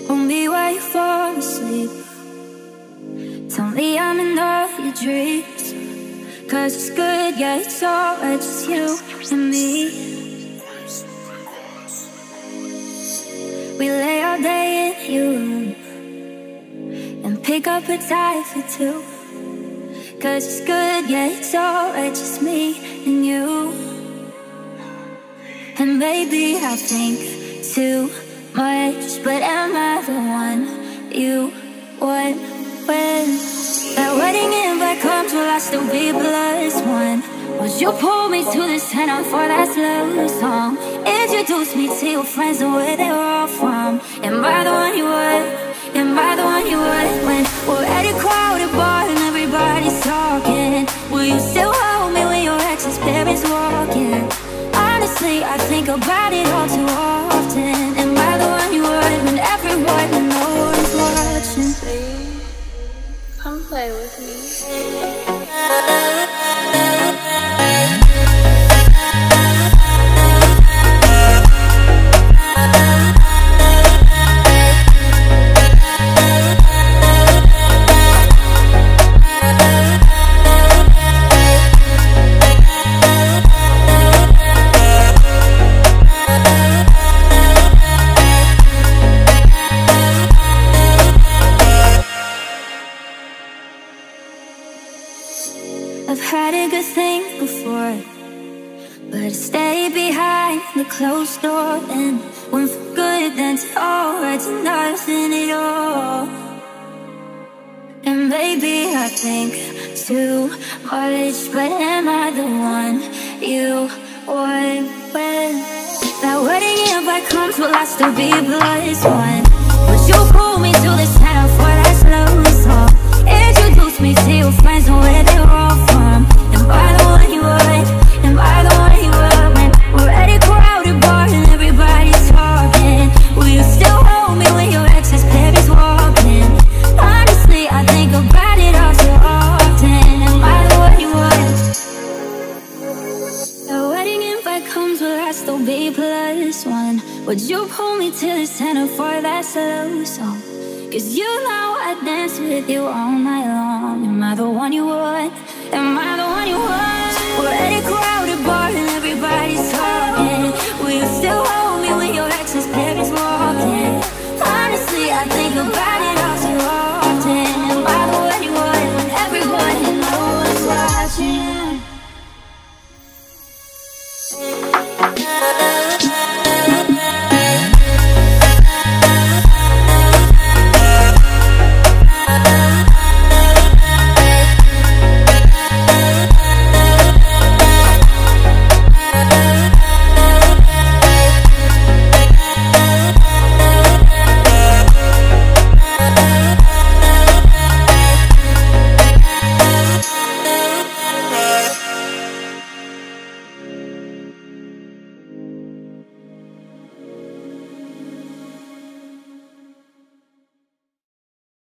Hold me while you fall asleep. Tell me I'm in all your dreams. 'Cause it's good, yeah, it's alright, just you and me. We lay all day in your room and pick up a tie for two. 'Cause it's good, yeah, it's alright, just me and you. And maybe I think too much, but am I the one you want when that wedding invite comes? Will I still be +1? Would you pull me to the center for that slow song? Introduce me to your friends and where they were all from. Am I the one you would? Am I the one you would? When we're at a crowded bar and everybody's talking, will you still hold me when your ex's parents walk in? Honestly, I think about it all too often. Am I the one you would? When everyone and no one's watching. Come play with me. I've had a good thing before, but I stayed behind the closed door and went for good, then to alright to nothing at all. And maybe I think too much, but am I the one you want when that wedding invite comes? Will I still be +1? Would you pull me to the center for that slow song? Introduce me to your friends and where they were all from. Am I the one you would? Am I the one you would? When we're at a crowded bar and everybody's talking, will you still hold me when your ex's parents walk in? Honestly, I think about it all too often. Am I the one you would? The wedding invite comes, will I still be +1? Would you pull me to the center for that slow song? 'Cause you know I dance with you all night long. Am I the one you want? Am I the one you want? We're at a crowded bar and everybody's talking.